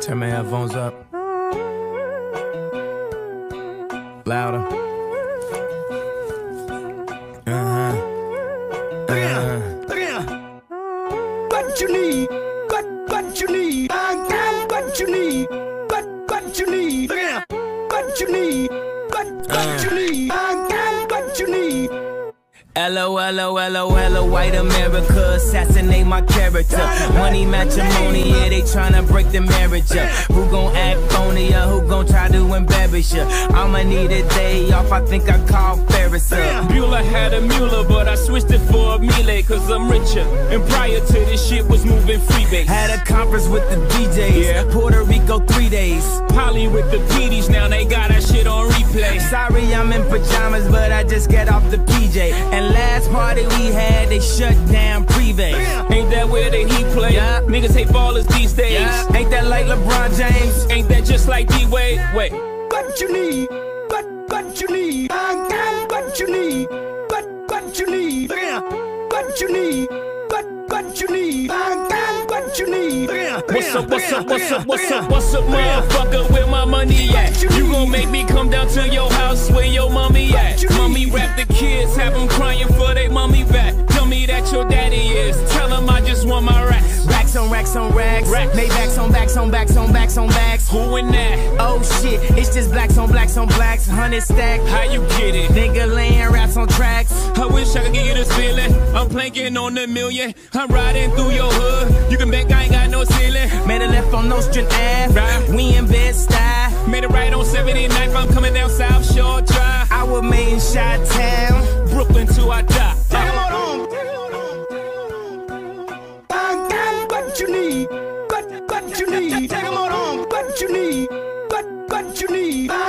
Turn my headphones up. Louder. What you need? What you need? I got what you need. What you need? What you need? What you need? I got what you need. L-O-L-O-L-O-L-O, white America, assassinate my character. Money matrimony, yeah, they tryna break the marriage up. Who gon' act phony or who gon' try to embarrass ya? I'ma need a day off, I think I call Ferris up. Bueller had a Mueller, but I switched it for a Miele, cause I'm richer. And prior to this shit was moving freebase. Had a conference with the DJs, yeah. Puerto Rico 3 days. Poly with the PDs, now they got that shit on replay. Sorry I'm in pajamas, but I just got off the PJ. And last party we had, they shut down Privé. Ain't that where the Heat play? Yeah. Niggas hate ballers these days. Yeah. Ain't that like LeBron James? Ain't that just like D-Wade? Wait. What you need? What you need? I got what you need. What you need? What you need? What you need? I got what you need. What's up, motherfucker, where my money at? You gon' make me come down to your house where your mommy at? Mommy rap the kids, have them crying for they mommy back. Tell me that your daddy is, tell him I just want my racks. Racks on racks on racks, Maybachs on backs on backs on backs on backs. Who in that? Oh shit, it's just blacks on blacks on blacks, 100 stack. How you get it? Nigga laying raps on tracks. I wish I could give you this feeling. I'm planking on the million. I'm riding through your hood. You can bet I ain't got no ceiling. Made a left on Nostrand Ave, right. We in Bed-Stuy. Made a right on 79th, I'm coming down South Shore Drive. I was made in Chi-Town, Brooklyn till I die. Take 'em on home. I got what you need. What you need? Take 'em on home. What you need? What you need?